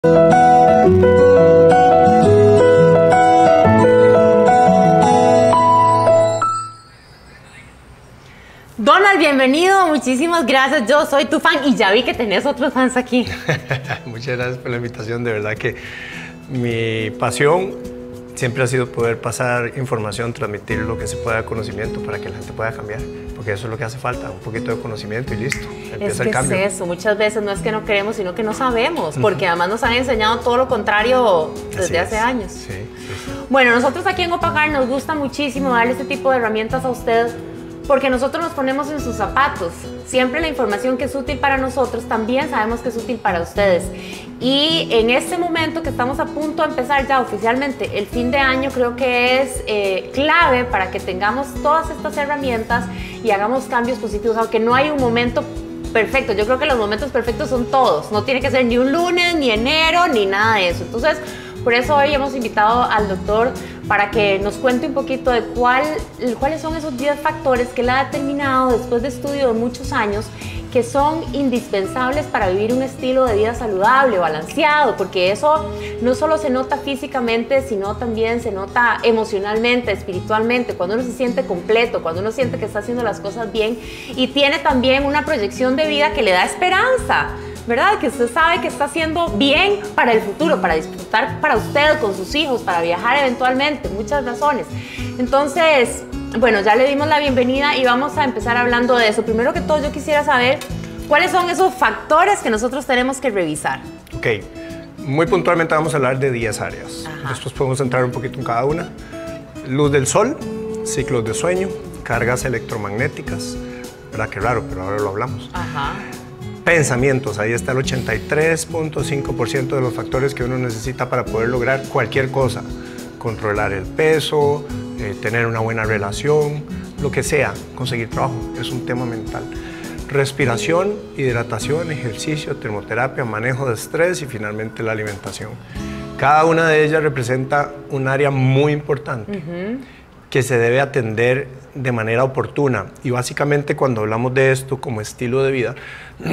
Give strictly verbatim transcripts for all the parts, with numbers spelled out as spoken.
Donald, bienvenido, muchísimas gracias, yo soy tu fan y ya vi que tenés otros fans aquí. Muchas gracias por la invitación, de verdad que mi pasión siempre ha sido poder pasar información, transmitir lo que se pueda de conocimiento para que la gente pueda cambiar, porque eso es lo que hace falta, un poquito de conocimiento y listo, empieza es que el cambio. Es eso, muchas veces no es que no queremos, sino que no sabemos, porque además nos han enseñado todo lo contrario desde hace años. Sí, sí, sí. Bueno, nosotros aquí en Opacar nos gusta muchísimo darle este tipo de herramientas a usted, porque nosotros nos ponemos en sus zapatos. Siempre la información que es útil para nosotros también sabemos que es útil para ustedes. Y en este momento que estamos a punto de empezar ya oficialmente el fin de año, creo que es eh, clave para que tengamos todas estas herramientas y hagamos cambios positivos, aunque no hay un momento perfecto. Yo creo que los momentos perfectos son todos. No tiene que ser ni un lunes, ni enero, ni nada de eso. Entonces, por eso hoy hemos invitado al doctor para que nos cuente un poquito de cuál, cuáles son esos diez factores que él ha determinado después de estudio de muchos años que son indispensables para vivir un estilo de vida saludable, balanceado, porque eso no solo se nota físicamente, sino también se nota emocionalmente, espiritualmente, cuando uno se siente completo, cuando uno siente que está haciendo las cosas bien y tiene también una proyección de vida que le da esperanza, ¿verdad? Que usted sabe que está haciendo bien para el futuro, para disfrutar para usted, con sus hijos, para viajar eventualmente, muchas razones. Entonces, bueno, ya le dimos la bienvenida y vamos a empezar hablando de eso. Primero que todo, yo quisiera saber cuáles son esos factores que nosotros tenemos que revisar. Ok, muy puntualmente vamos a hablar de diez áreas. Ajá. Después podemos entrar un poquito en cada una. Luz del sol, ciclos de sueño, cargas electromagnéticas. ¿Verdad? Qué raro, pero ahora lo hablamos. Ajá. Pensamientos, ahí está el ochenta y tres punto cinco por ciento de los factores que uno necesita para poder lograr cualquier cosa. Controlar el peso, eh, tener una buena relación, lo que sea, conseguir trabajo, es un tema mental. Respiración, hidratación, ejercicio, termoterapia, manejo de estrés y finalmente la alimentación. Cada una de ellas representa un área muy importante. Uh-huh. que se debe atender de manera oportuna. Y básicamente cuando hablamos de esto como estilo de vida,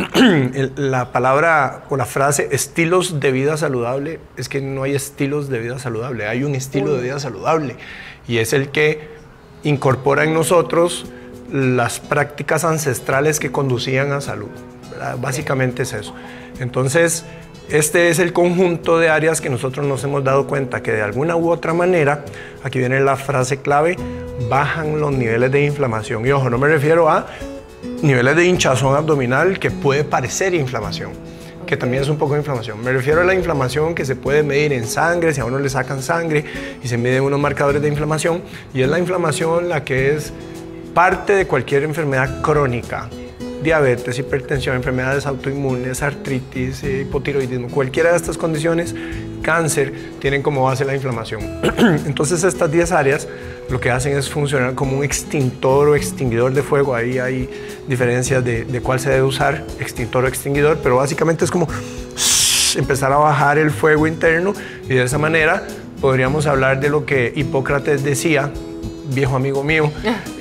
la palabra o la frase estilos de vida saludable es que no hay estilos de vida saludable, hay un estilo de vida saludable y es el que incorpora en nosotros las prácticas ancestrales que conducían a salud, ¿verdad? Básicamente es eso. Entonces, este es el conjunto de áreas que nosotros nos hemos dado cuenta que de alguna u otra manera, aquí viene la frase clave, bajan los niveles de inflamación. Y ojo, no me refiero a niveles de hinchazón abdominal que puede parecer inflamación, okay, que también es un poco de inflamación. Me refiero a la inflamación que se puede medir en sangre, si a uno le sacan sangre y se miden unos marcadores de inflamación, y es la inflamación la que es parte de cualquier enfermedad crónica. Diabetes, hipertensión, enfermedades autoinmunes, artritis, hipotiroidismo, cualquiera de estas condiciones, cáncer, tienen como base la inflamación. Entonces estas diez áreas lo que hacen es funcionar como un extintor o extinguidor de fuego. Ahí hay diferencias de, de cuál se debe usar, extintor o extinguidor, pero básicamente es como empezar a bajar el fuego interno y de esa manera podríamos hablar de lo que Hipócrates decía, viejo amigo mío,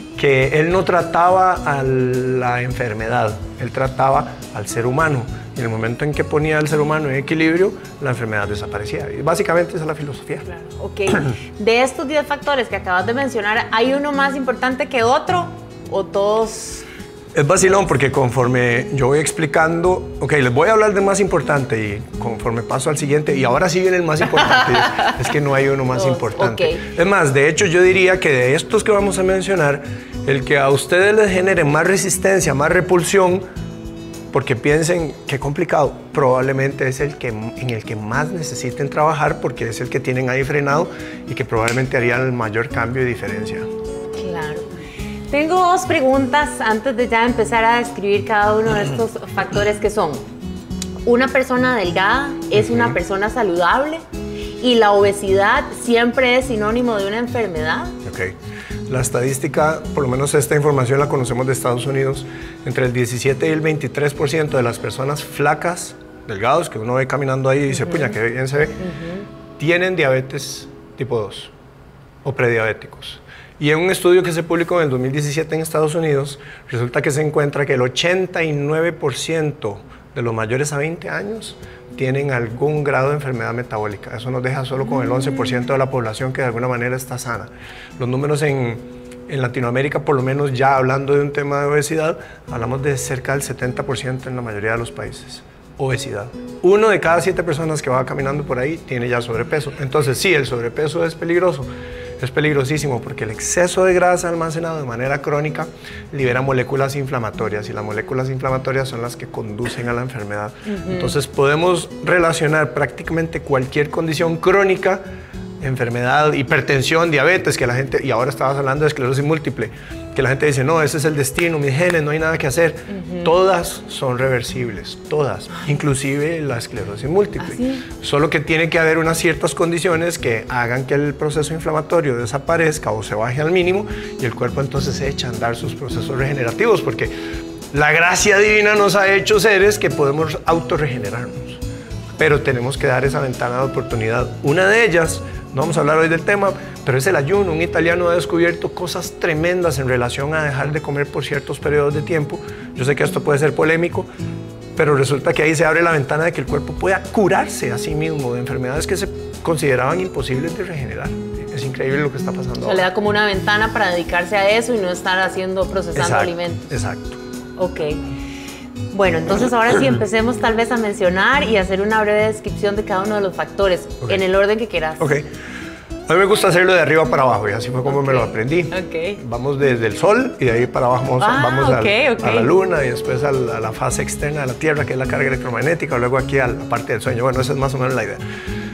que él no trataba a la enfermedad, él trataba al ser humano. Y en el momento en que ponía al ser humano en equilibrio, la enfermedad desaparecía. Y básicamente esa es la filosofía. Claro. Ok. De estos diez factores que acabas de mencionar, ¿hay uno más importante que otro o todos? Es vacilón porque conforme yo voy explicando, ok, les voy a hablar del más importante y conforme paso al siguiente, y ahora sí viene el más importante, es que no hay uno más Dos. importante. Okay. Es más, de hecho yo diría que de estos que vamos a mencionar, el que a ustedes les genere más resistencia, más repulsión, porque piensen qué complicado, probablemente es el que, en el que más necesiten trabajar porque es el que tienen ahí frenado y que probablemente haría el mayor cambio y diferencia. Claro. Tengo dos preguntas antes de ya empezar a describir cada uno de estos factores que son: ¿una persona delgada es una persona saludable? ¿Y la obesidad siempre es sinónimo de una enfermedad? Ok. La estadística, por lo menos esta información la conocemos de Estados Unidos, entre el diecisiete y el veintitrés por ciento de las personas flacas, delgados, que uno ve caminando ahí y dice, uh-huh. puña, que bien se ve, uh-huh. tienen diabetes tipo dos o prediabéticos. Y en un estudio que se publicó en el dos mil diecisiete en Estados Unidos, resulta que se encuentra que el ochenta y nueve por ciento de los mayores a veinte años tienen algún grado de enfermedad metabólica. Eso nos deja solo con el once por ciento de la población que de alguna manera está sana. Los números en, en Latinoamérica, por lo menos ya hablando de un tema de obesidad, hablamos de cerca del setenta por ciento en la mayoría de los países. Obesidad. Uno de cada siete personas que va caminando por ahí tiene ya sobrepeso. Entonces sí, el sobrepeso es peligroso. Es peligrosísimo porque el exceso de grasa almacenado de manera crónica libera moléculas inflamatorias y las moléculas inflamatorias son las que conducen a la enfermedad. Uh-huh. Entonces podemos relacionar prácticamente cualquier condición crónica, enfermedad, hipertensión, diabetes, que la gente, y ahora estabas hablando de esclerosis múltiple, que la gente dice, no, ese es el destino, mis genes, no hay nada que hacer. Uh-huh. Todas son reversibles, todas, inclusive la esclerosis múltiple. ¿Ah, sí? Solo que tiene que haber unas ciertas condiciones que hagan que el proceso inflamatorio desaparezca o se baje al mínimo y el cuerpo entonces echa a andar sus procesos regenerativos, porque la gracia divina nos ha hecho seres que podemos autorregenerarnos, pero tenemos que dar esa ventana de oportunidad. Una de ellas, no vamos a hablar hoy del tema, pero es el ayuno. Un italiano ha descubierto cosas tremendas en relación a dejar de comer por ciertos periodos de tiempo. Yo sé que esto puede ser polémico, pero resulta que ahí se abre la ventana de que el cuerpo pueda curarse a sí mismo de enfermedades que se consideraban imposibles de regenerar. Es increíble lo que está pasando. O sea, le da como una ventana para dedicarse a eso y no estar haciendo, procesando exacto, alimentos. Exacto. Ok. Bueno, entonces ahora sí empecemos tal vez a mencionar y hacer una breve descripción de cada uno de los factores, okay, en el orden que quieras. Ok. A mí me gusta hacerlo de arriba para abajo y así fue como okay, me lo aprendí. Okay. Vamos desde el sol y de ahí para abajo vamos, ah, vamos okay, al, okay. a la luna y después a la, a la fase externa de la Tierra, que es la carga electromagnética, luego aquí a la parte del sueño. Bueno, esa es más o menos la idea.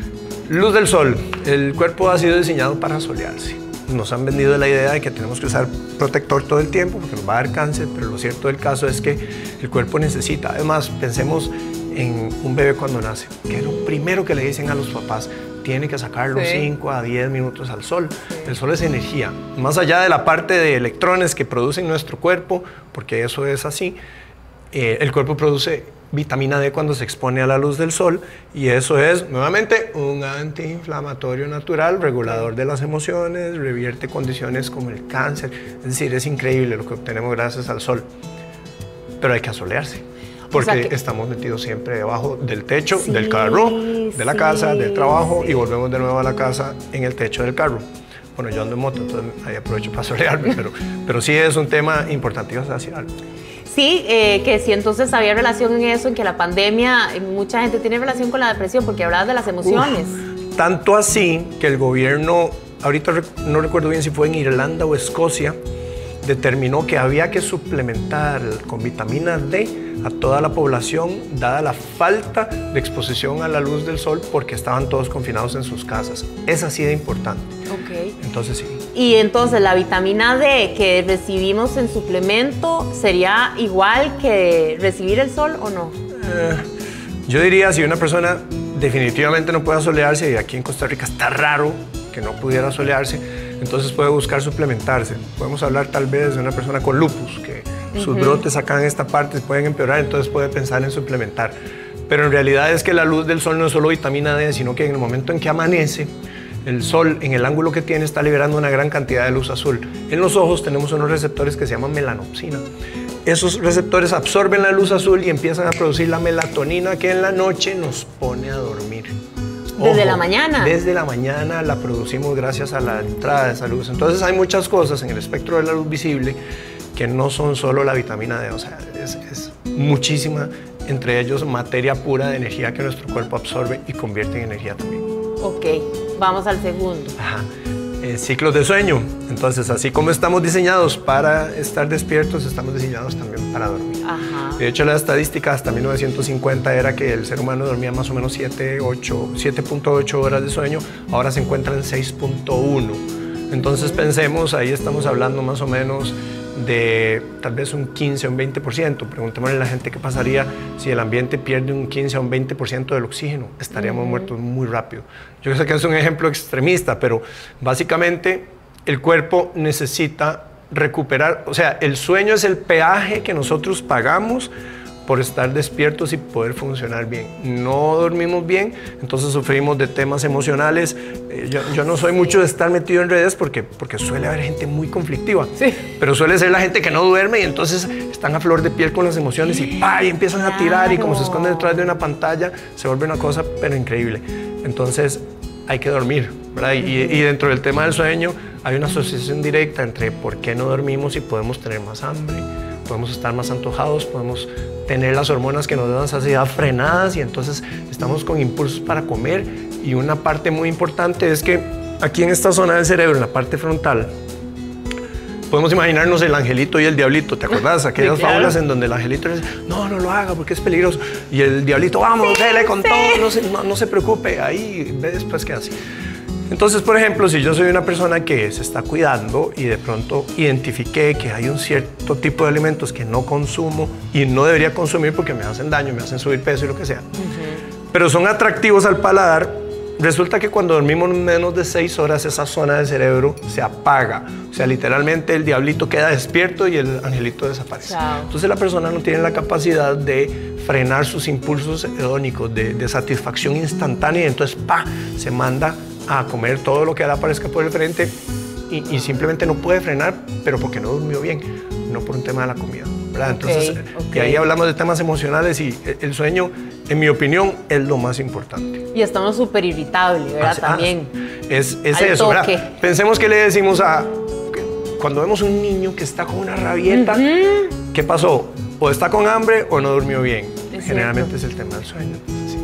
Luz del sol. El cuerpo ha sido diseñado para solearse. Nos han vendido la idea de que tenemos que usar protector todo el tiempo porque nos va a dar cáncer, pero lo cierto del caso es que el cuerpo necesita. Además, pensemos en un bebé cuando nace, que es lo primero que le dicen a los papás, tiene que sacarlo sí. cinco a diez minutos al sol. Sí. El sol es energía. Más allá de la parte de electrones que producen nuestro cuerpo, porque eso es así, eh, el cuerpo produce vitamina D cuando se expone a la luz del sol y eso es, nuevamente, un antiinflamatorio natural, regulador de las emociones, revierte condiciones como el cáncer. Es decir, es increíble lo que obtenemos gracias al sol. Pero hay que asolearse. Porque o sea que... estamos metidos siempre debajo del techo, sí, del carro, de la sí, casa, del trabajo sí. y volvemos de nuevo a la casa en el techo del carro. Bueno, yo ando en moto, entonces ahí aprovecho para solearme, pero, pero sí es un tema importante. ¿Ibas a decir algo? Sí, eh, que sí, entonces había relación en eso, en que la pandemia, mucha gente tiene relación con la depresión, porque hablabas de las emociones. Uf, tanto así que el gobierno, ahorita no recuerdo bien si fue en Irlanda o Escocia, determinó que había que suplementar con vitamina D a toda la población, dada la falta de exposición a la luz del sol, porque estaban todos confinados en sus casas. Es así de importante. Ok. Entonces sí. Y entonces la vitamina D que recibimos en suplemento, ¿sería igual que recibir el sol o no? Eh, yo diría, si una persona definitivamente no puede solearse, y aquí en Costa Rica está raro que no pudiera solearse, entonces puede buscar suplementarse. Podemos hablar tal vez de una persona con lupus, que sus uh-huh. brotes acá en esta parte pueden empeorar, entonces puede pensar en suplementar. Pero en realidad es que la luz del sol no es solo vitamina D, sino que en el momento en que amanece, el sol en el ángulo que tiene está liberando una gran cantidad de luz azul. En los ojos tenemos unos receptores que se llaman melanopsina. Esos receptores absorben la luz azul y empiezan a producir la melatonina que en la noche nos pone a dormir. ¿Desde Ojo, la mañana? Desde la mañana la producimos gracias a la entrada de esa luz. Entonces hay muchas cosas en el espectro de la luz visible que no son solo la vitamina D, o sea, es, es muchísima, entre ellos materia pura de energía que nuestro cuerpo absorbe y convierte en energía también. Ok, vamos al segundo. Ajá. Eh, ciclos de sueño. Entonces, así como estamos diseñados para estar despiertos, estamos diseñados también para dormir. Ajá. De hecho, la estadística hasta mil novecientos cincuenta era que el ser humano dormía más o menos siete punto ocho horas de sueño, ahora se encuentra en seis punto uno. Entonces, pensemos, ahí estamos hablando más o menos de tal vez un quince o un veinte por ciento. Preguntémosle a la gente qué pasaría si el ambiente pierde un quince o un veinte por ciento del oxígeno. Estaríamos uh-huh. muertos muy rápido. Yo sé que es un ejemplo extremista, pero básicamente el cuerpo necesita recuperar, o sea, el sueño es el peaje que nosotros pagamos por estar despiertos y poder funcionar bien. No dormimos bien, entonces sufrimos de temas emocionales. Eh, yo, yo no soy mucho de estar metido en redes porque, porque suele haber gente muy conflictiva, sí. pero suele ser la gente que no duerme y entonces están a flor de piel con las emociones y, ¡pah! Y empiezan a tirar y como se esconden detrás de una pantalla, se vuelve una cosa pero increíble. Entonces hay que dormir, ¿verdad? Y, y dentro del tema del sueño hay una asociación directa entre por qué no dormimos y podemos tener más hambre, podemos estar más antojados, podemos tener las hormonas que nos dan saciedad frenadas y entonces estamos con impulsos para comer. Y una parte muy importante es que aquí en esta zona del cerebro, en la parte frontal, podemos imaginarnos el angelito y el diablito, ¿te acordás? Aquellas sí, claro. fábulas en donde el angelito dice, no, no lo haga porque es peligroso. Y el diablito, vamos, sí, dele con sí. todo, no se, no, no se preocupe, ahí ve después qué hace. Entonces, por ejemplo, si yo soy una persona que se está cuidando y de pronto identifiqué que hay un cierto tipo de alimentos que no consumo y no debería consumir porque me hacen daño, me hacen subir peso y lo que sea, uh-huh. pero son atractivos al paladar, resulta que cuando dormimos menos de seis horas esa zona del cerebro se apaga. O sea, literalmente el diablito queda despierto y el angelito desaparece. Chao. Entonces la persona no tiene la capacidad de frenar sus impulsos hedónicos de, de satisfacción instantánea y entonces ¡pa! Se manda a comer todo lo que le aparezca por el frente y, y simplemente no puede frenar, pero porque no durmió bien, no por un tema de la comida, ¿verdad? Entonces, okay, okay. y ahí hablamos de temas emocionales y el sueño, en mi opinión, es lo más importante. Y estamos súper irritables, ¿verdad? Ah, También. Es, es eso, ¿verdad? Pensemos que le decimos a... Cuando vemos un niño que está con una rabieta, uh-huh. ¿qué pasó? O está con hambre o no durmió bien. Es Generalmente cierto. Es el tema del sueño.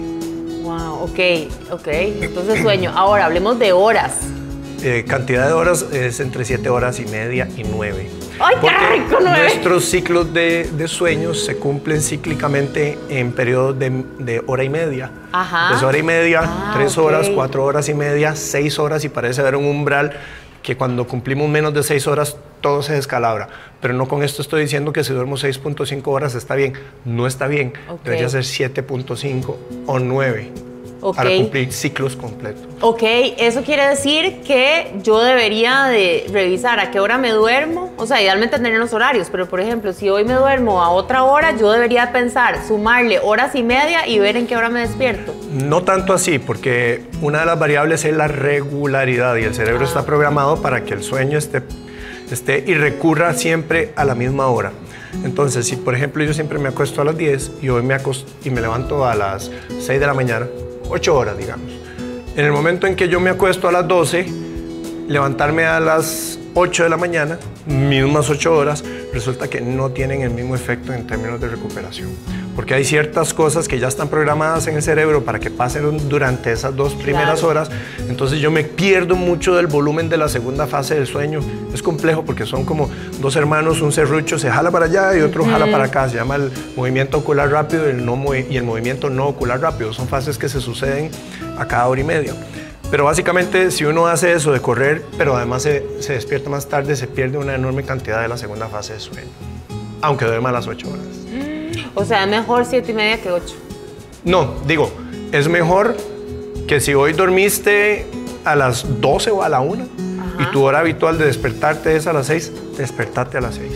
Wow, ok, ok. Entonces sueño. Ahora hablemos de horas. Eh, cantidad de horas es entre siete horas y media y nueve. ¡Ay, qué rico, nueve! Nuestros ciclos de, de sueños se cumplen cíclicamente en periodos de, de hora y media. Ajá. Entonces hora y media, ah, tres okay. horas, cuatro horas y media, seis horas y parece haber un umbral que cuando cumplimos menos de seis horas todo se descalabra. Pero no con esto estoy diciendo que si duermo seis punto cinco horas está bien. No está bien. Okay. Debería ser siete punto cinco o nueve okay. para cumplir ciclos completos. Ok, eso quiere decir que yo debería de revisar a qué hora me duermo. O sea, idealmente tener los horarios, pero por ejemplo, si hoy me duermo a otra hora, yo debería pensar, sumarle horas y media y ver en qué hora me despierto. No tanto así, porque una de las variables es la regularidad y el cerebro ah. está programado para que el sueño esté, esté y recurra siempre a la misma hora. Entonces, si por ejemplo yo siempre me acuesto a las diez y hoy me acuesto y me levanto a las seis de la mañana, ocho horas digamos. En el momento en que yo me acuesto a las doce, levantarme a las ocho de la mañana, mismas ocho horas, resulta que no tienen el mismo efecto en términos de recuperación. Porque hay ciertas cosas que ya están programadas en el cerebro para que pasen durante esas dos primeras claro. horas. Entonces yo me pierdo mucho del volumen de la segunda fase del sueño. Es complejo porque son como dos hermanos, un serrucho se jala para allá y otro uh-huh. jala para acá. Se llama el movimiento ocular rápido y el, no movi- y el movimiento no ocular rápido. Son fases que se suceden a cada hora y media. Pero básicamente si uno hace eso de correr, pero además se, se despierta más tarde, se pierde una enorme cantidad de la segunda fase de sueño. Aunque duerma a las ocho horas. O sea, es mejor siete y media que ocho. No, digo, es mejor que si hoy dormiste a las doce o a la una Ajá. y tu hora habitual de despertarte es a las seis, despertate a las seis.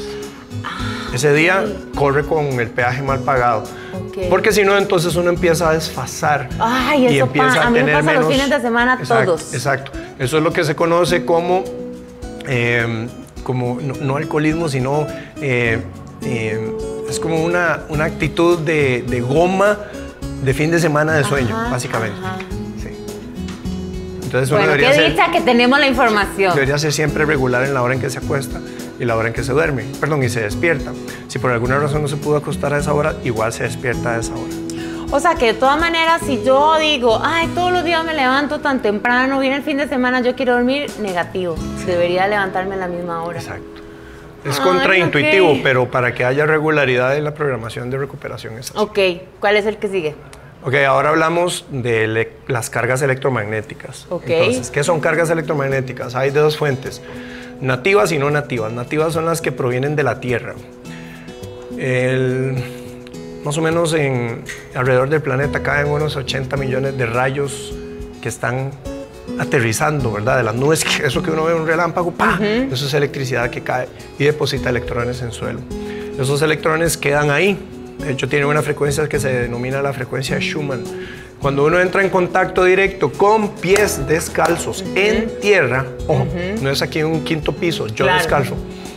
Ah, Ese día okay. corre con el peaje mal pagado. Okay. Porque si no, entonces uno empieza a desfasar. Ay, eso y empieza pa, a, a mí tener me pasa menos... los fines de semana exacto, todos. Exacto. Eso es lo que se conoce como, eh, como no, no alcoholismo, sino... Eh, eh, es como una, una actitud de, de goma de fin de semana de sueño, ajá, básicamente. Ajá. Sí. Entonces uno bueno, debería qué ser, dicha que tenemos la información. Debería ser siempre regular en la hora en que se acuesta y la hora en que se duerme, perdón, y se despierta. Si por alguna razón no se pudo acostar a esa hora, igual se despierta a esa hora. O sea que de todas maneras, si yo digo, ay, todos los días me levanto tan temprano, viene el fin de semana, yo quiero dormir, negativo. Sí. Debería levantarme a la misma hora. Exacto. Es Ay, contraintuitivo, okay. pero para que haya regularidad en la programación de recuperación es así. Ok, ¿cuál es el que sigue? Ok, ahora hablamos de le- las cargas electromagnéticas. Okay. Entonces, ¿qué son cargas electromagnéticas? Hay de dos fuentes, nativas y no nativas. Nativas son las que provienen de la Tierra. El, más o menos en, alrededor del planeta caen unos ochenta millones de rayos que están aterrizando, ¿verdad? De las nubes, que eso que uno ve un relámpago, ¡pah! Uh-huh. Eso es electricidad que cae y deposita electrones en suelo. Esos electrones quedan ahí De hecho, tiene una frecuencia que se denomina la frecuencia Schumann. Cuando uno entra en contacto directo con pies descalzos uh-huh. en tierra, ojo, uh-huh. no es aquí en un quinto piso, yo claro. descalzo,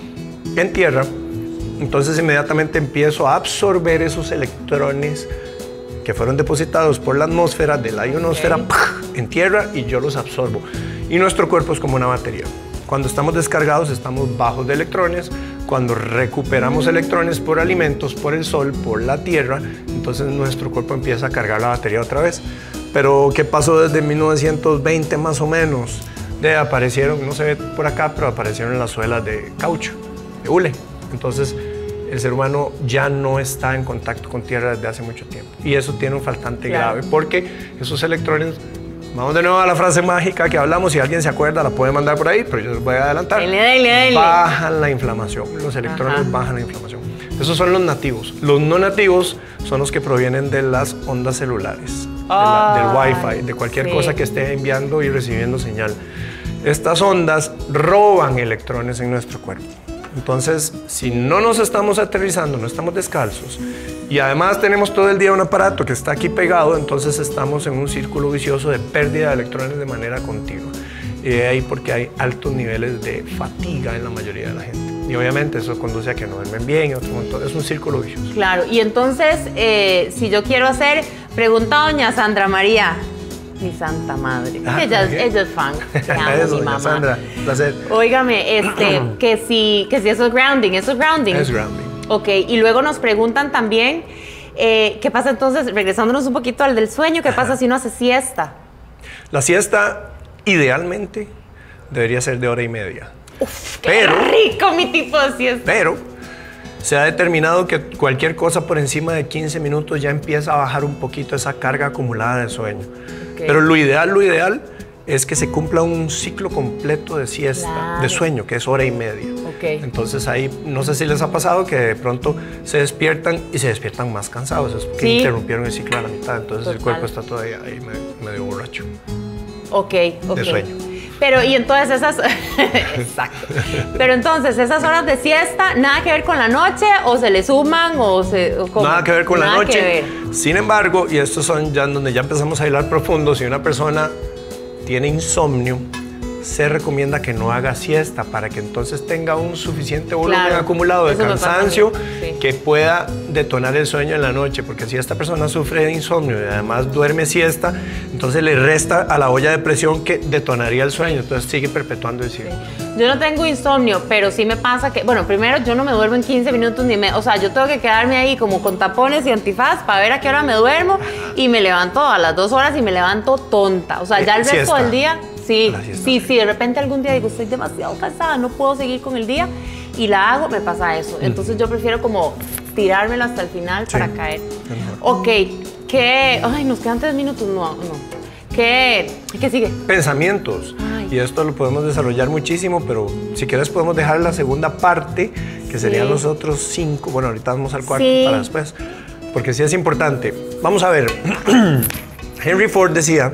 en tierra, entonces inmediatamente empiezo a absorber esos electrones que fueron depositados por la atmósfera de la ionosfera okay. en tierra y yo los absorbo. Y nuestro cuerpo es como una batería. Cuando estamos descargados estamos bajos de electrones. Cuando recuperamos electrones por alimentos, por el sol, por la tierra, entonces nuestro cuerpo empieza a cargar la batería otra vez. Pero ¿qué pasó desde mil novecientos veinte más o menos? De aparecieron, no se ve por acá, pero aparecieron las suelas de caucho, de hule. Entonces el ser humano ya no está en contacto con tierra desde hace mucho tiempo. Y eso tiene un faltante claro. grave, porque esos electrones... Vamos de nuevo a la frase mágica que hablamos, si alguien se acuerda la puede mandar por ahí, pero yo les voy a adelantar. Dale, dale, dale. Bajan la inflamación, los electrones Ajá. bajan la inflamación. Esos son los nativos. Los no nativos son los que provienen de las ondas celulares, oh, de la, del Wi-Fi, de cualquier sí. cosa que esté enviando y recibiendo señal. Estas ondas roban electrones en nuestro cuerpo. Entonces, si no nos estamos aterrizando, no estamos descalzos, y además tenemos todo el día un aparato que está aquí pegado, entonces estamos en un círculo vicioso de pérdida de electrones de manera continua. Y de ahí porque hay altos niveles de fatiga en la mayoría de la gente. Y obviamente eso conduce a que no duermen bien y otro montón. Es un círculo vicioso. Claro, y entonces, eh, si yo quiero hacer, pregunta a doña Sandra María, mi santa madre. Ah, ella, es, ella es fan. Te amo, eso, mi mamá. Sandra, placer. Óigame, este, que, si, que si eso es grounding, eso es grounding. Es grounding. Ok, y luego nos preguntan también, eh, ¿qué pasa entonces, regresándonos un poquito al del sueño, qué pasa si uno hace siesta? La siesta, idealmente, debería ser de hora y media. Uf, qué pero, rico mi tipo de siesta. Pero se ha determinado que cualquier cosa por encima de quince minutos ya empieza a bajar un poquito esa carga acumulada de sueño. Okay. Pero lo ideal, lo ideal es que se cumpla un ciclo completo de siesta, claro. de sueño, que es hora y media. Okay. Entonces ahí, no sé si les ha pasado que de pronto se despiertan y se despiertan más cansados, es porque sí. interrumpieron el ciclo a la mitad, entonces Total. el cuerpo está todavía ahí medio, medio borracho. Ok, ok. De sueño. Pero, y entonces esas... Exacto. Pero entonces, esas horas de siesta, ¿nada que ver con la noche? ¿O se le suman? O se, o nada que ver con nada la noche. Sin embargo, y estos son ya donde ya empezamos a hilar profundo, si una persona tiene insomnio, se recomienda que no haga siesta para que entonces tenga un suficiente volumen claro, acumulado de cansancio sí. que pueda detonar el sueño en la noche, porque si esta persona sufre de insomnio y además duerme siesta, entonces le resta a la olla de presión que detonaría el sueño, entonces sigue perpetuando el ciclo. Sí. Yo no tengo insomnio, pero sí me pasa que, bueno, primero yo no me duermo en quince minutos ni me, o sea, yo tengo que quedarme ahí como con tapones y antifaz para ver a qué hora me duermo y me levanto a las dos horas y me levanto tonta, o sea, ya el resto siesta. del día... Sí, sí, sí, de repente algún día digo, estoy demasiado cansada, no puedo seguir con el día y la hago, me pasa eso. Entonces yo prefiero como tirármelo hasta el final sí. para caer. Ok, ¿qué? Ay, nos quedan tres minutos, no, no. ¿Qué, ¿Qué sigue? Pensamientos. Ay. Y esto lo podemos desarrollar muchísimo, pero si quieres podemos dejar la segunda parte, que serían sí. los otros cinco. Bueno, ahorita vamos al cuarto sí. para después, porque sí es importante. Vamos a ver, Henry Ford decía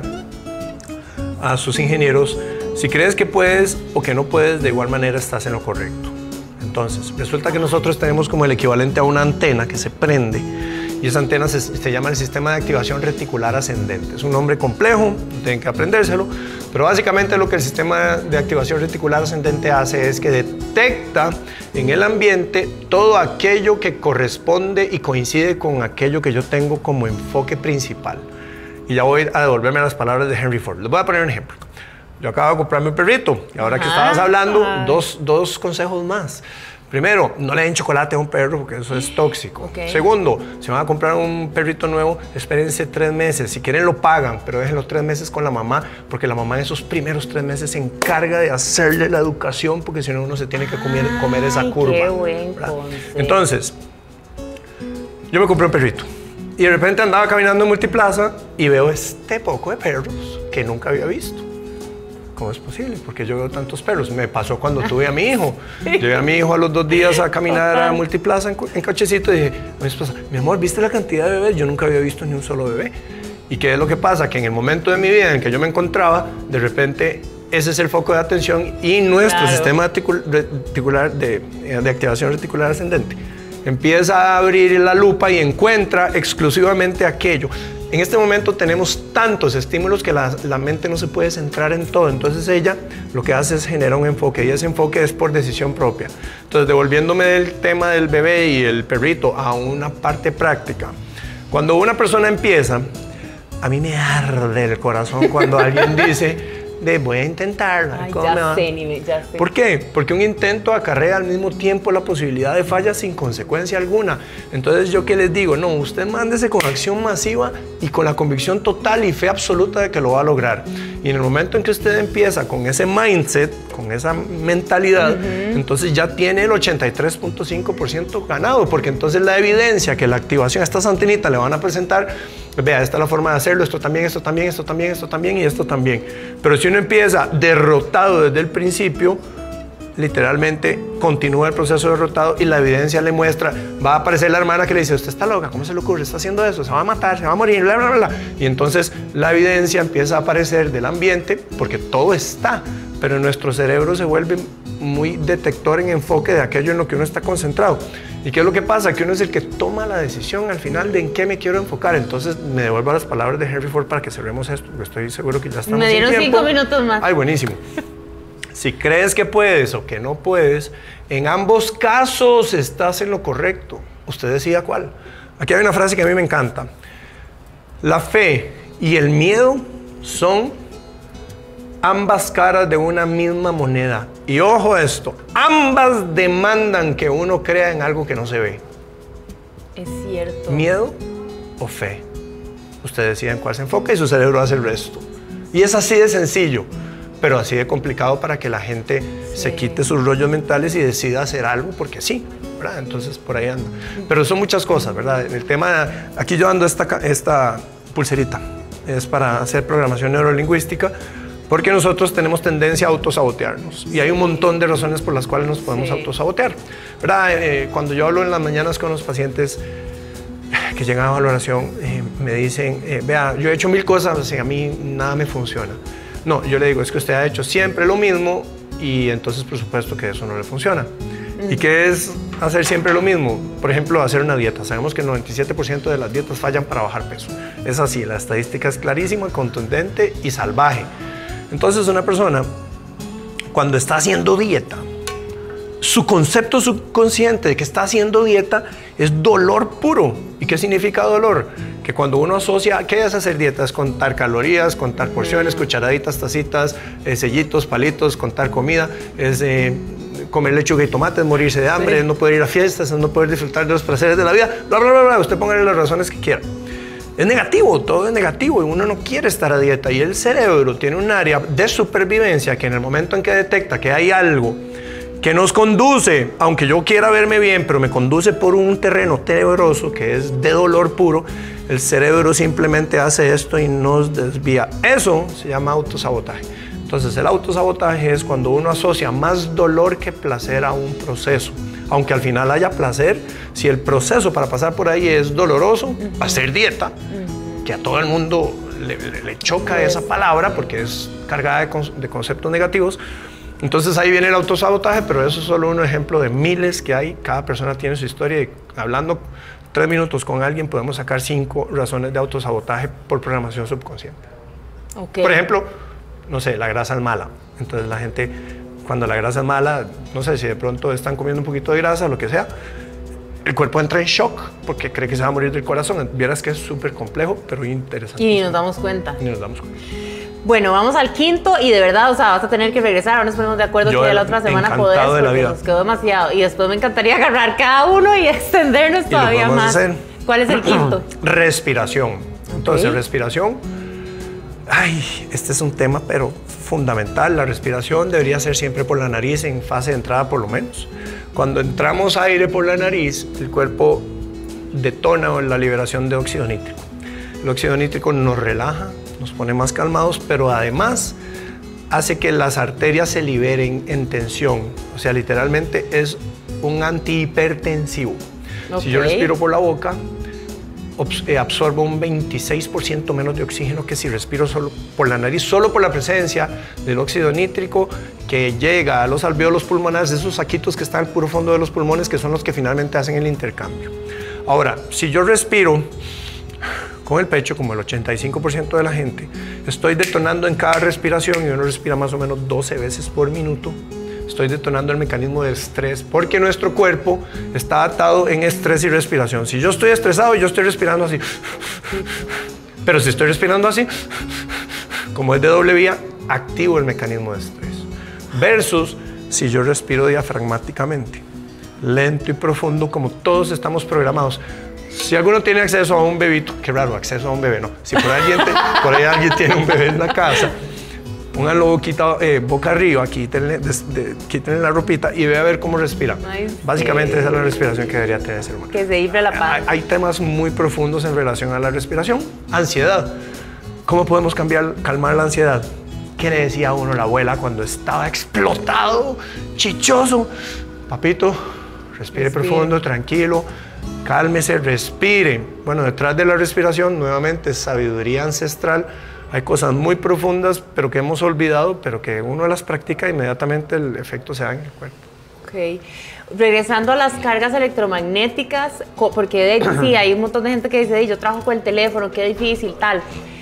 a sus ingenieros, si crees que puedes o que no puedes, de igual manera estás en lo correcto. Entonces, resulta que nosotros tenemos como el equivalente a una antena que se prende y esa antena se, se llama el sistema de activación reticular ascendente. Es un nombre complejo, tienen que aprendérselo, pero básicamente lo que el sistema de activación reticular ascendente hace es que detecta en el ambiente todo aquello que corresponde y coincide con aquello que yo tengo como enfoque principal. Y ya voy a devolverme a las palabras de Henry Ford. Les voy a poner un ejemplo. Yo acabo de comprarme un perrito y ahora que estabas hablando, dos, dos consejos más. Primero, no le den chocolate a un perro porque eso es tóxico. Okay. Segundo, si van a comprar un perrito nuevo, espérense tres meses. Si quieren lo pagan, pero déjenlo tres meses con la mamá porque la mamá en esos primeros tres meses se encarga de hacerle la educación porque si no uno se tiene que comer, comer esa curva. Qué buen consejo. Entonces, yo me compré un perrito. Y de repente andaba caminando en Multiplaza y veo este poco de perros que nunca había visto. ¿Cómo es posible? Porque yo veo tantos perros. Me pasó cuando tuve a mi hijo. Llevé a mi hijo a los dos días a caminar a Multiplaza en, en cochecito y dije, mi esposa, mi amor, ¿viste la cantidad de bebés? Yo nunca había visto ni un solo bebé. ¿Y qué es lo que pasa? Que en el momento de mi vida en que yo me encontraba, de repente ese es el foco de atención y nuestro claro. sistema reticular de, de activación reticular ascendente empieza a abrir la lupa y encuentra exclusivamente aquello. En este momento tenemos tantos estímulos que la, la mente no se puede centrar en todo. Entonces ella lo que hace es generar un enfoque y ese enfoque es por decisión propia. Entonces, devolviéndome del tema del bebé y el perrito a una parte práctica. Cuando una persona empieza, a mí me arde el corazón cuando alguien dice, de voy a intentarlo. Ay, ¿Cómo ya me va? sé, ni me, ya sé. ¿Por qué? Porque un intento acarrea al mismo tiempo la posibilidad de falla sin consecuencia alguna. Entonces, ¿yo qué les digo? No, usted mándese con acción masiva y con la convicción total y fe absoluta de que lo va a lograr. Y en el momento en que usted empieza con ese mindset, con esa mentalidad, uh-huh. entonces ya tiene el ochenta y tres punto cinco por ciento ganado, porque entonces la evidencia que la activación a estas antenitas le van a presentar, vea, esta es la forma de hacerlo, esto también, esto también, esto también, esto también y esto también. Pero si uno empieza derrotado desde el principio, literalmente continúa el proceso derrotado y la evidencia le muestra, va a aparecer la hermana que le dice, usted está loca, ¿cómo se le ocurre? Está haciendo eso, se va a matar, se va a morir, bla, bla, bla. Y entonces la evidencia empieza a aparecer del ambiente porque todo está, pero nuestro cerebro se vuelve muy detector en enfoque de aquello en lo que uno está concentrado. ¿Y qué es lo que pasa? Que uno es el que toma la decisión al final de en qué me quiero enfocar. Entonces me devuelvo a las palabras de Henry Ford para que cerremos esto, porque estoy seguro que ya estamos Me dieron sin tiempo. cinco minutos más. Ay, buenísimo. Si crees que puedes o que no puedes, en ambos casos estás en lo correcto. Usted decida cuál. Aquí hay una frase que a mí me encanta. La fe y el miedo son ambas caras de una misma moneda. Y ojo a esto, ambas demandan que uno crea en algo que no se ve. Es cierto. Miedo o fe. Usted decide en cuál se enfoca y su cerebro hace el resto. Y es así de sencillo, pero así de complicado para que la gente sí. se quite sus rollos mentales y decida hacer algo porque sí, ¿verdad? Entonces por ahí anda. Pero son muchas cosas, ¿verdad? El tema, aquí yo ando esta, esta pulserita, es para hacer programación neurolingüística, porque nosotros tenemos tendencia a autosabotearnos y hay un montón de razones por las cuales nos podemos sí. autosabotear, ¿verdad? Eh, cuando yo hablo en las mañanas con los pacientes que llegan a valoración, eh, me dicen, eh, vea, yo he hecho mil cosas y a mí nada me funciona. No, yo le digo, es que usted ha hecho siempre lo mismo y entonces por supuesto que eso no le funciona. Mm. ¿Y qué es hacer siempre lo mismo? Por ejemplo, hacer una dieta. Sabemos que el noventa y siete por ciento de las dietas fallan para bajar peso. Es así, la estadística es clarísima, contundente y salvaje. Entonces una persona, cuando está haciendo dieta, su concepto subconsciente de que está haciendo dieta es dolor puro. ¿Y qué significa dolor? Que cuando uno asocia, ¿qué es hacer dieta? Es contar calorías, contar porciones, cucharaditas, tacitas, eh, sellitos, palitos, contar comida, es eh, comer lechuga y tomate, es morirse de hambre, sí. es no poder ir a fiestas, es no poder disfrutar de los placeres de la vida, bla, bla, bla, bla. Usted póngale las razones que quiera. Es negativo, todo es negativo y uno no quiere estar a dieta y el cerebro tiene un área de supervivencia que en el momento en que detecta que hay algo que nos conduce, aunque yo quiera verme bien, pero me conduce por un terreno tenebroso que es de dolor puro, el cerebro simplemente hace esto y nos desvía. Eso se llama autosabotaje. Entonces el autosabotaje es cuando uno asocia más dolor que placer a un proceso. Aunque al final haya placer, si el proceso para pasar por ahí es doloroso, uh-huh. hacer dieta, uh-huh. que a todo el mundo le, le, le choca yes. esa palabra porque es cargada de, con, de conceptos negativos, entonces ahí viene el autosabotaje, pero eso es solo un ejemplo de miles que hay. Cada persona tiene su historia y hablando tres minutos con alguien podemos sacar cinco razones de autosabotaje por programación subconsciente. Okay. Por ejemplo, no sé, la grasa es mala. Entonces la gente, cuando la grasa es mala, no sé si de pronto están comiendo un poquito de grasa, lo que sea, el cuerpo entra en shock porque cree que se va a morir del corazón. Vieras que es súper complejo, pero interesante. Y ni nos damos cuenta. Ni nos damos cuenta. Bueno, vamos al quinto y de verdad, o sea, vas a tener que regresar. Ahora nos ponemos de acuerdo que ya la otra semana podés, de la porque vida. nos quedó demasiado. Y después me encantaría agarrar cada uno y extendernos y todavía más. Hacer. ¿Cuál es el quinto? Respiración. Entonces, okay. respiración. Ay, este es un tema, pero fundamental. La respiración debería ser siempre por la nariz, en fase de entrada por lo menos. Cuando entramos aire por la nariz, el cuerpo detona la liberación de óxido nítrico. El óxido nítrico nos relaja, nos pone más calmados, pero además hace que las arterias se liberen en tensión. O sea, literalmente es un antihipertensivo. Okay. Si yo respiro por la boca, absorbo un veintiséis por ciento menos de oxígeno que si respiro solo por la nariz, solo por la presencia del óxido nítrico que llega a los alvéolos pulmonares, esos saquitos que están al puro fondo de los pulmones, que son los que finalmente hacen el intercambio. Ahora, si yo respiro con el pecho, como el ochenta y cinco por ciento de la gente, estoy detonando en cada respiración, y uno respira más o menos doce veces por minuto, estoy detonando el mecanismo de estrés, porque nuestro cuerpo está atado en estrés y respiración. Si yo estoy estresado, yo estoy respirando así. Pero si estoy respirando así, como es de doble vía, activo el mecanismo de estrés. Versus si yo respiro diafragmáticamente, lento y profundo, como todos estamos programados. Si alguno tiene acceso a un bebito, qué raro, acceso a un bebé, no. Si por, alguien te, por ahí alguien tiene un bebé en la casa, pónganlo boquita, eh, boca arriba, quítenle, des, de, quítenle la ropita y ve a ver cómo respira. Ay, Básicamente sí. Esa es la respiración que debería tener el ser humano. Que se infle la panza. Hay, hay temas muy profundos en relación a la respiración. Ansiedad. ¿Cómo podemos cambiar, calmar la ansiedad? ¿Qué le decía a uno la abuela cuando estaba explotado, chichoso? Papito, respire, respire. profundo, tranquilo. Cálmese, respire. Bueno, detrás de la respiración, nuevamente, sabiduría ancestral. Hay cosas muy profundas, pero que hemos olvidado, pero que uno las practica, inmediatamente el efecto se da en el cuerpo. Ok. Regresando a las cargas electromagnéticas, porque de hecho, sí, hay un montón de gente que dice, yo trabajo con el teléfono, qué difícil, tal.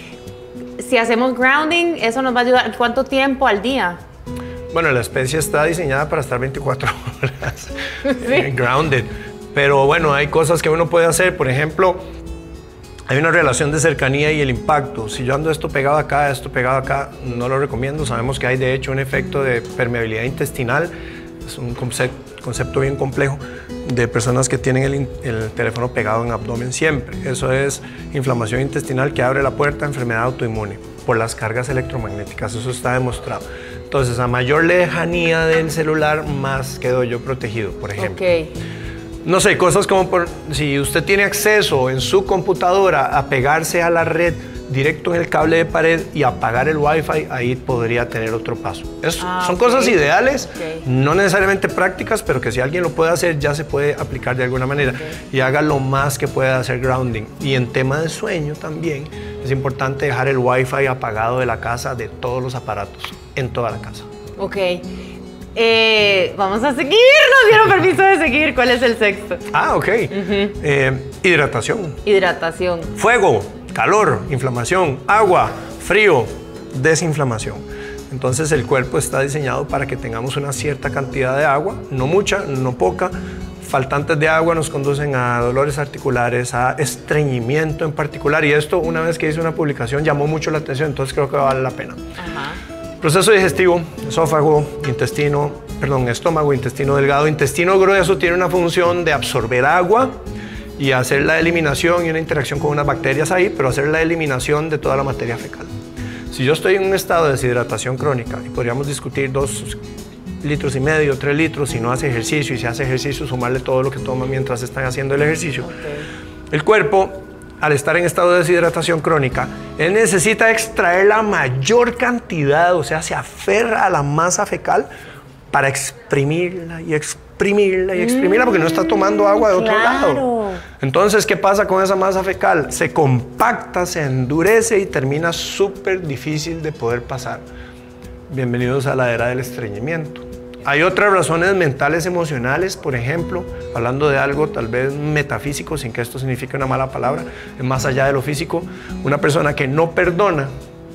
Si hacemos grounding, ¿eso nos va a ayudar? ¿Cuánto tiempo al día? Bueno, la especie está diseñada para estar veinticuatro horas ¿Sí? grounded. Pero bueno, hay cosas que uno puede hacer. Por ejemplo, hay una relación de cercanía y el impacto. Si yo ando esto pegado acá, esto pegado acá, no lo recomiendo. Sabemos que hay de hecho un efecto de permeabilidad intestinal. Es un concepto, concepto bien complejo de personas que tienen el, el teléfono pegado en el abdomen siempre. Eso es inflamación intestinal que abre la puerta a enfermedad autoinmune por las cargas electromagnéticas. Eso está demostrado. Entonces, a mayor lejanía del celular, más quedo yo protegido, por ejemplo. Okay. No sé, cosas como por, si usted tiene acceso en su computadora a pegarse a la red directo en el cable de pared y apagar el Wi-Fi, ahí podría tener otro paso. Es, ah, son okay. cosas ideales, okay. no necesariamente prácticas, pero que si alguien lo puede hacer, ya se puede aplicar de alguna manera. Okay. Y haga lo más que pueda hacer grounding. Y en tema de sueño también, es importante dejar el Wi-Fi apagado de la casa, de todos los aparatos, en toda la casa. Ok. Eh, vamos a seguir, nos dieron permiso de seguir. ¿Cuál es el sexto? Ah, ok. Uh-huh. eh, hidratación. Hidratación. Fuego, calor, inflamación, agua, frío, desinflamación. Entonces el cuerpo está diseñado para que tengamos una cierta cantidad de agua, no mucha, no poca. Faltantes de agua nos conducen a dolores articulares, a estreñimiento en particular. Y esto, una vez que hice una publicación, llamó mucho la atención, entonces creo que vale la pena. Ajá. Proceso digestivo, esófago, intestino, perdón, estómago, intestino delgado, intestino grueso tiene una función de absorber agua y hacer la eliminación y una interacción con unas bacterias ahí, pero hacer la eliminación de toda la materia fecal. Si yo estoy en un estado de deshidratación crónica, y podríamos discutir dos litros y medio, tres litros, si no hace ejercicio, y si hace ejercicio, sumarle todo lo que toma mientras están haciendo el ejercicio, okay. El cuerpo, al estar en estado de deshidratación crónica, él necesita extraer la mayor cantidad, o sea, se aferra a la masa fecal para exprimirla y exprimirla y exprimirla, porque no está tomando agua de otro claro. lado. Entonces, ¿qué pasa con esa masa fecal? Se compacta, se endurece y termina súper difícil de poder pasar. Bienvenidos a la era del estreñimiento. Hay otras razones mentales, emocionales, por ejemplo, hablando de algo tal vez metafísico, sin que esto signifique una mala palabra, más allá de lo físico. Una persona que no perdona,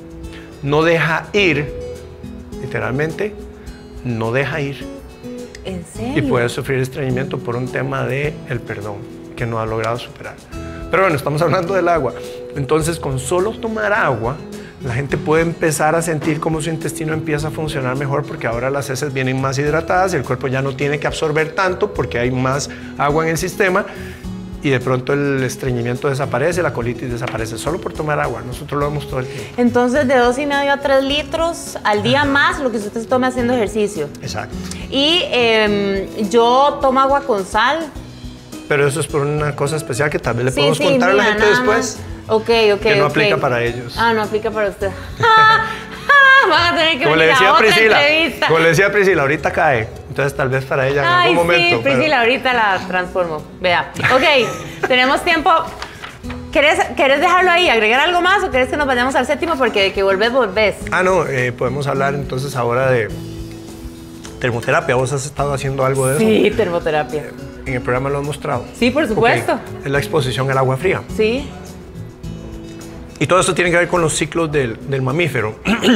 no deja ir, literalmente, no deja ir. ¿En serio? Y puede sufrir estreñimiento por un tema de el perdón, que no ha logrado superar. Pero bueno, estamos hablando del agua. Entonces, con solo tomar agua, la gente puede empezar a sentir cómo su intestino empieza a funcionar mejor, porque ahora las heces vienen más hidratadas y el cuerpo ya no tiene que absorber tanto porque hay más agua en el sistema, y de pronto el estreñimiento desaparece, la colitis desaparece, solo por tomar agua. Nosotros lo vemos todo el tiempo. Entonces, de dos y medio a tres litros al día, más lo que usted tome haciendo ejercicio. Exacto. Y eh, yo tomo agua con sal. Pero eso es por una cosa especial que tal vez le sí, podemos sí, contar mira, a la gente después. Más. Ok, ok, que no ok. aplica para ellos. Ah, no aplica para usted. Van a tener que como venir le decía a otra Priscila, entrevista. Como le decía Priscila, ahorita cae. Entonces tal vez para ella en Ay, algún sí, momento. Priscila, pero... ahorita la transformo. Vea. Ok, tenemos tiempo. ¿querés, ¿querés dejarlo ahí, agregar algo más o querés que nos vayamos al séptimo? Porque de que volvés, volvés. Ah, no, eh, podemos hablar entonces ahora de termoterapia. ¿Vos has estado haciendo algo de eso? Sí, termoterapia. Eh, en el programa lo has mostrado. Sí, por supuesto. Okay. Es la exposición al agua fría. Sí. Y todo esto tiene que ver con los ciclos del, del mamífero.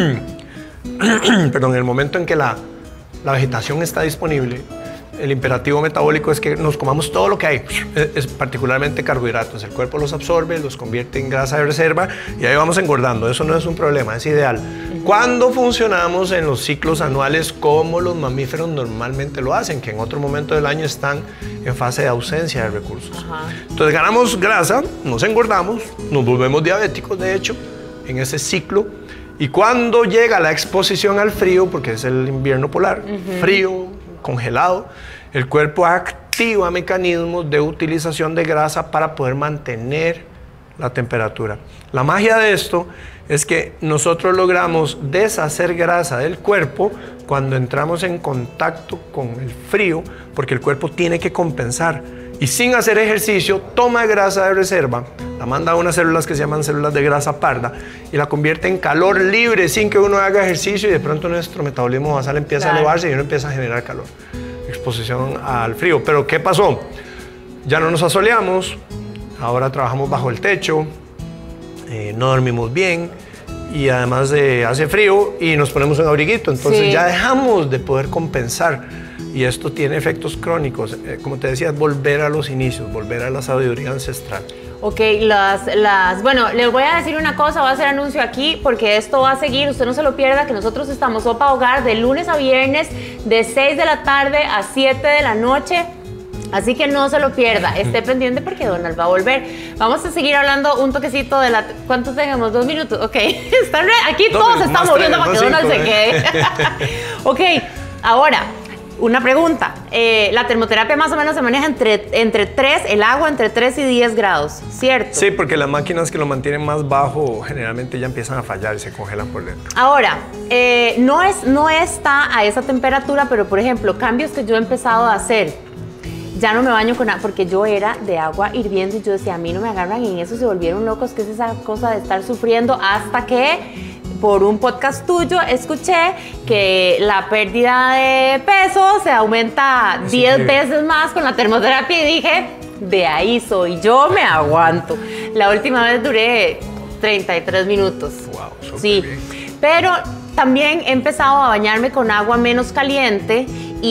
Perdón, en el momento en que la, la vegetación está disponible, el imperativo metabólico es que nos comamos todo lo que hay, es, es particularmente carbohidratos. El cuerpo los absorbe, los convierte en grasa de reserva y ahí vamos engordando. Eso no es un problema, es ideal. Cuando funcionamos en los ciclos anuales como los mamíferos normalmente lo hacen, que en otro momento del año están en fase de ausencia de recursos. Ajá. Entonces ganamos grasa, nos engordamos, nos volvemos diabéticos, de hecho, en ese ciclo. Y cuando llega la exposición al frío, porque es el invierno polar, uh-huh. frío, congelado, el cuerpo activa mecanismos de utilización de grasa para poder mantener la temperatura. La magia de esto es que nosotros logramos deshacer grasa del cuerpo cuando entramos en contacto con el frío, porque el cuerpo tiene que compensar. Y sin hacer ejercicio, toma grasa de reserva, la manda a unas células que se llaman células de grasa parda y la convierte en calor libre sin que uno haga ejercicio y de pronto nuestro metabolismo basal empieza claro. a elevarse y uno empieza a generar calor. Exposición al frío. Pero ¿qué pasó? Ya no nos asoleamos, ahora trabajamos bajo el techo, eh, no dormimos bien y además eh, hace frío y nos ponemos un abriguito. Entonces sí. ya dejamos de poder compensar. Y esto tiene efectos crónicos. Eh, como te decía, volver a los inicios, volver a la sabiduría ancestral. Ok, las, las, bueno, les voy a decir una cosa, voy a hacer anuncio aquí porque esto va a seguir, usted no se lo pierda, que nosotros estamos Sopa Hogar de lunes a viernes de seis de la tarde a siete de la noche. Así que no se lo pierda, esté pendiente porque Donald va a volver. Vamos a seguir hablando un toquecito de la... ¿Cuántos tenemos? ¿Dos minutos? Ok, ¿están re... aquí no, todos se están moviendo para que cinco, Donald eh. se quede. Ok, ahora... Una pregunta, eh, la termoterapia más o menos se maneja entre, entre tres, el agua entre tres y diez grados, ¿cierto? Sí, porque las máquinas que lo mantienen más bajo generalmente ya empiezan a fallar y se congelan por dentro. Ahora, eh, no, es, no está a esa temperatura, pero por ejemplo, cambios que yo he empezado a hacer, ya no me baño con agua, porque yo era de agua hirviendo y yo decía, a mí no me agarran y en eso se volvieron locos, ¿qué es esa cosa de estar sufriendo? Hasta que... por un podcast tuyo escuché que la pérdida de peso se aumenta diez veces más con la termoterapia y dije, de ahí soy yo, me aguanto. La última vez duré treinta y tres minutos. Wow, sí, bien. Pero también he empezado a bañarme con agua menos caliente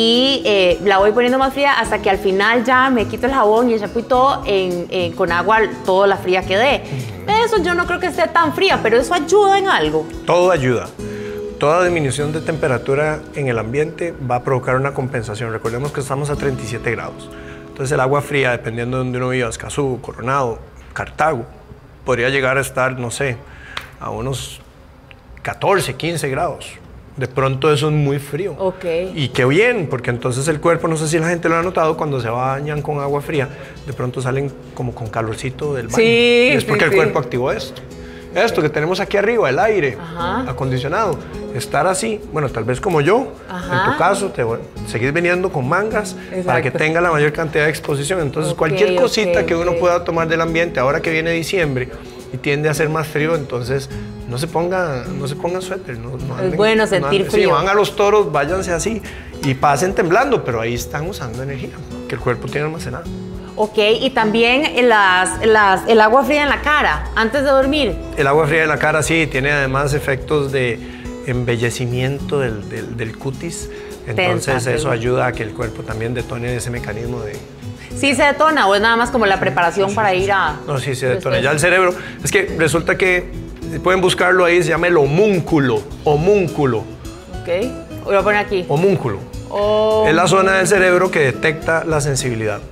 y eh, la voy poniendo más fría hasta que al final ya me quito el jabón y el champú y todo en, en, con agua toda la fría que dé. Eso yo no creo que esté tan fría, pero eso ayuda en algo. Todo ayuda. Toda disminución de temperatura en el ambiente va a provocar una compensación. Recordemos que estamos a treinta y siete grados. Entonces el agua fría, dependiendo de donde uno viva, Escazú, Coronado, Cartago, podría llegar a estar, no sé, a unos catorce, quince grados. De pronto eso es muy frío. Ok. Y qué bien, porque entonces el cuerpo, no sé si la gente lo ha notado, cuando se bañan con agua fría, de pronto salen como con calorcito del baño. Sí, y es porque sí, el cuerpo sí. activó esto. Esto que tenemos aquí arriba, el aire Ajá. acondicionado. Estar así, bueno, tal vez como yo, Ajá. en tu caso, te seguís viniendo con mangas. Exacto. Para que tenga la mayor cantidad de exposición. Entonces, okay, cualquier cosita okay, que uno okay. pueda tomar del ambiente, ahora que viene diciembre y tiende a ser más frío, entonces no se ponga, no se ponga suéter. No, no anden, es bueno sentir no anden, frío. Si van a los toros, váyanse así y pasen temblando, pero ahí están usando energía que el cuerpo tiene almacenada. Ok, y también las, las, el agua fría en la cara, antes de dormir. El agua fría en la cara, sí, tiene además efectos de embellecimiento del, del, del cutis. Entonces Tensa, eso ayuda a que el cuerpo también detone ese mecanismo de... ¿Sí se detona o es nada más como la preparación sí, para ir a...? No, sí se detona. Después. Ya el cerebro... Es que resulta que pueden buscarlo ahí, se llama el homúnculo. Homúnculo. Ok, voy a poner aquí. Homúnculo. Oh. Es la zona del cerebro que detecta la sensibilidad.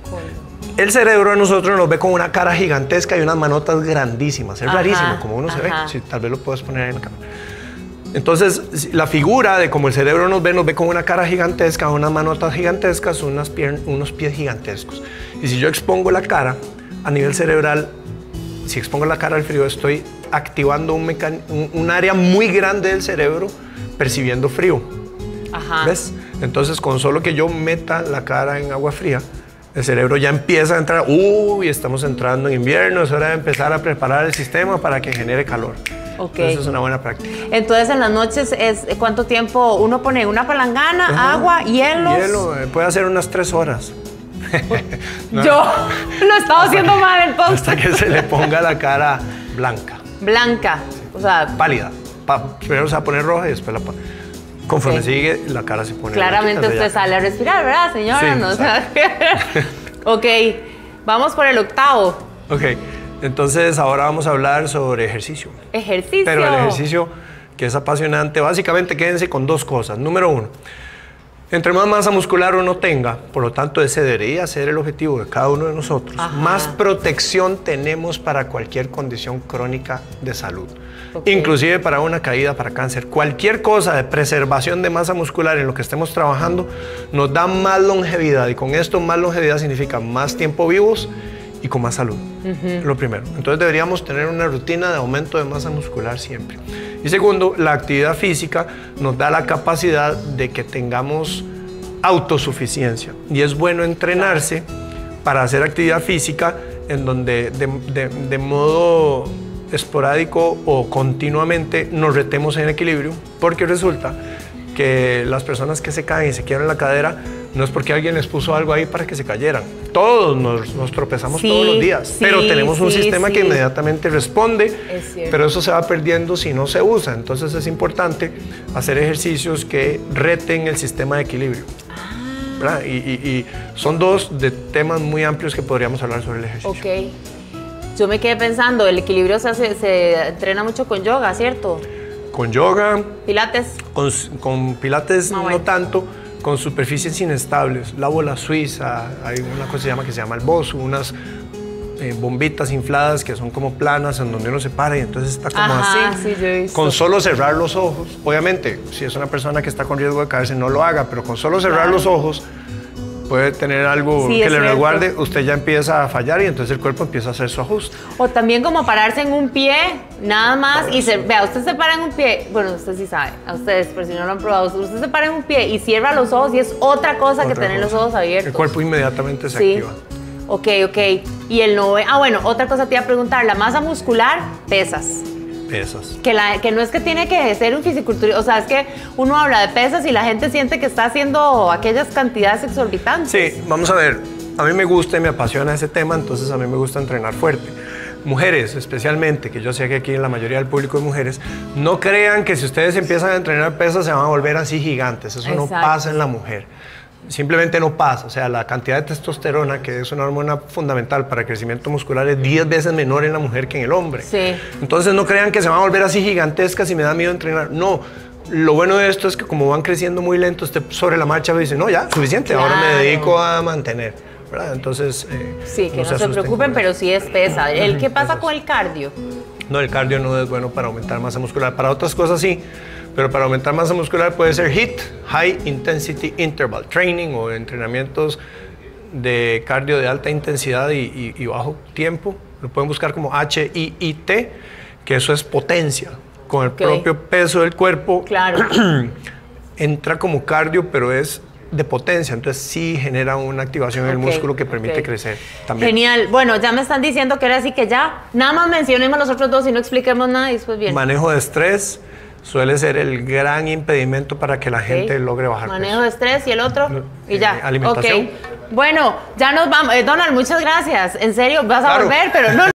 El cerebro a nosotros nos ve con una cara gigantesca y unas manotas grandísimas. Es ajá, rarísimo como uno ajá. se ve. Sí, tal vez lo puedes poner ahí en la cámara. Entonces, la figura de cómo el cerebro nos ve, nos ve con una cara gigantesca, unas manotas gigantescas, unas pier- unos pies gigantescos. Y si yo expongo la cara a nivel cerebral, si expongo la cara al frío, estoy activando un, mecan- un, un área muy grande del cerebro percibiendo frío. Ajá. ¿Ves? Entonces, con solo que yo meta la cara en agua fría, el cerebro ya empieza a entrar, uy, estamos entrando en invierno, es hora de empezar a preparar el sistema para que genere calor. Okay. Eso es una buena práctica. Entonces, en las noches, es ¿cuánto tiempo uno pone? Una palangana, ajá, agua, hielos. Hielo, eh, puede hacer unas tres horas. ¿No? Yo lo estaba haciendo mal entonces. Hasta que se le ponga la cara blanca. Blanca, o sea... Pálida. Pa primero se va a poner roja y después la... Conforme okay. sigue, la cara se pone claramente blanquita, usted sale a respirar, ¿verdad, señora? Sí, no, o sea, ok, vamos por el octavo. Ok, entonces ahora vamos a hablar sobre ejercicio. Ejercicio. Pero el ejercicio que es apasionante, básicamente quédense con dos cosas. Número uno, entre más masa muscular uno tenga, por lo tanto ese debería ser el objetivo de cada uno de nosotros, ajá, más protección tenemos para cualquier condición crónica de salud. Okay. Inclusive para una caída, para cáncer. Cualquier cosa de preservación de masa muscular en lo que estemos trabajando nos da más longevidad, y con esto más longevidad significa más tiempo vivos y con más salud. Uh-huh. Lo primero. Entonces deberíamos tener una rutina de aumento de masa muscular siempre. Y segundo, la actividad física nos da la capacidad de que tengamos autosuficiencia, y es bueno entrenarse para hacer actividad física en donde de, de, de modo esporádico o continuamente nos retemos en equilibrio, porque resulta que las personas que se caen y se quiebran la cadera no es porque alguien les puso algo ahí para que se cayeran. Todos nos, nos tropezamos sí, todos los días, sí, pero tenemos sí, un sistema sí. que inmediatamente responde, pero eso se va perdiendo si no se usa. Entonces es importante hacer ejercicios que reten el sistema de equilibrio. Ah. Y, y, y son dos de temas muy amplios que podríamos hablar sobre el ejercicio. Ok. Yo me quedé pensando, el equilibrio se, hace, se entrena mucho con yoga, ¿cierto? Con yoga. ¿Pilates? Con, con pilates no, no bueno. tanto, con superficies inestables. La bola suiza, hay una cosa que se llama, que se llama el bosu, unas eh, bombitas infladas que son como planas en donde uno se para y entonces está como Ajá, así. Sí, yo he visto. Con solo cerrar los ojos, obviamente, si es una persona que está con riesgo de caerse, no lo haga, pero con solo cerrar claro. los ojos, puede tener algo sí, que le cierto. resguarde, usted ya empieza a fallar y entonces el cuerpo empieza a hacer su ajuste. O también como pararse en un pie, nada más, Ahora y se, sí. vea, usted se para en un pie, bueno, usted sí sabe, a ustedes, por si no lo han probado, usted se para en un pie y cierra los ojos y es otra cosa otra que tener cosa. los ojos abiertos. El cuerpo inmediatamente se sí. activa. Ok, ok. Y el nove... Ah, bueno, otra cosa te iba a preguntar, la masa muscular, pesas. Pesas. Que, la, que no es que tiene que ser un fisiculturista, o sea, es que uno habla de pesas y la gente siente que está haciendo aquellas cantidades exorbitantes. Sí, vamos a ver, a mí me gusta y me apasiona ese tema, entonces a mí me gusta entrenar fuerte. Mujeres, especialmente, que yo sé que aquí en la mayoría del público de mujeres, no crean que si ustedes empiezan a entrenar pesas se van a volver así gigantes, eso Exacto. no pasa en la mujer. Simplemente no pasa, o sea, la cantidad de testosterona, que es una hormona fundamental para el crecimiento muscular, es diez veces menor en la mujer que en el hombre. Sí. Entonces no crean que se van a volver así gigantescas y me da miedo entrenar. No, lo bueno de esto es que como van creciendo muy lento, usted sobre la marcha dice, no, ya, suficiente, claro. ahora me dedico a mantener, ¿verdad? Entonces... Eh, sí, que no, no se, se preocupen, pero sí es pesa. ¿El qué pasa con el cardio? No, el cardio no es bueno para aumentar masa muscular. Para otras cosas sí. Pero para aumentar masa muscular puede ser H I I T, High Intensity Interval Training, o entrenamientos de cardio de alta intensidad y, y, y bajo tiempo. Lo pueden buscar como H I I T, que eso es potencia. Con el okay. propio peso del cuerpo claro. entra como cardio, pero es de potencia, entonces sí genera una activación en okay, el músculo que permite okay. crecer también. Genial. Bueno, ya me están diciendo que ahora sí que ya, nada más mencionemos los otros dos y no expliquemos nada y después bien. Manejo de estrés suele ser el gran impedimento para que la okay. gente logre bajar Manejo peso. de estrés y el otro, y ya. Eh, alimentación. Okay. Bueno, ya nos vamos. Eh, Donald, muchas gracias. En serio, vas a claro. volver, pero no.